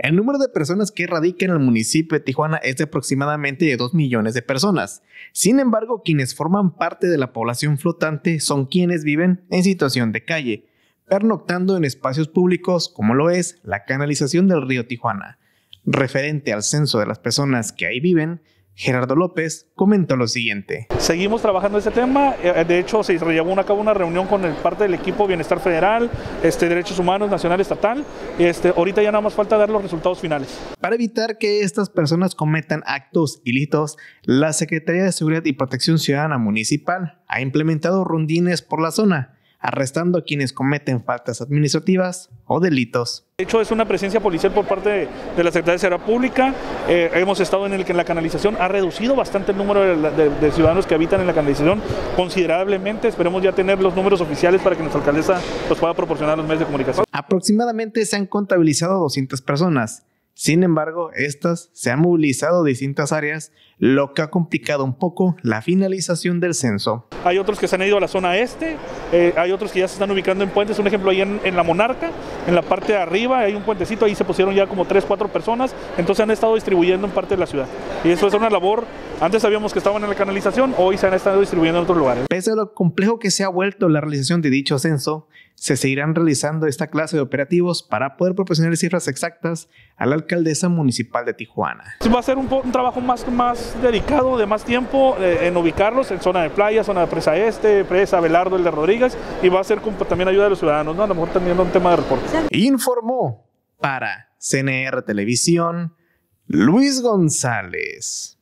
El número de personas que radican en el municipio de Tijuana es de aproximadamente de 2 millones de personas. Sin embargo, quienes forman parte de la población flotante son quienes viven en situación de calle, pernoctando en espacios públicos como lo es la canalización del río Tijuana. Referente al censo de las personas que ahí viven, Gerardo López comentó lo siguiente. Seguimos trabajando este tema, de hecho se llevó a cabo una reunión con parte del equipo Bienestar Federal, Derechos Humanos Nacional Estatal, ahorita ya nada más falta dar los resultados finales. Para evitar que estas personas cometan actos ilícitos, la Secretaría de Seguridad y Protección Ciudadana Municipal ha implementado rondines por la zona, arrestando a quienes cometen faltas administrativas o delitos. De hecho, es una presencia policial por parte de la Secretaría de Seguridad Pública. Hemos estado en el que la canalización ha reducido bastante el número de ciudadanos que habitan en la canalización considerablemente. Esperemos ya tener los números oficiales para que nuestra alcaldesa los pueda proporcionar a los medios de comunicación. Aproximadamente se han contabilizado 200 personas. Sin embargo, estas se han movilizado de distintas áreas, lo que ha complicado un poco la finalización del censo. Hay otros que se han ido a la zona este, hay otros que ya se están ubicando en puentes. Un ejemplo ahí en La Monarca, en la parte de arriba hay un puentecito, ahí se pusieron ya como 3 o 4 personas, entonces han estado distribuyendo en parte de la ciudad. Y eso es una labor, antes sabíamos que estaban en la canalización, hoy se han estado distribuyendo en otros lugares. Pese a lo complejo que se ha vuelto la realización de dicho censo, se seguirán realizando esta clase de operativos para poder proporcionar cifras exactas a la alcaldesa municipal de Tijuana. Va a ser un trabajo más dedicado, de más tiempo, en ubicarlos en zona de playa, zona de presa este, presa Abelardo, el de Rodríguez, y va a ser también ayuda de los ciudadanos, ¿no? A lo mejor también un tema de reporte. Informó para CNR Televisión Luis González.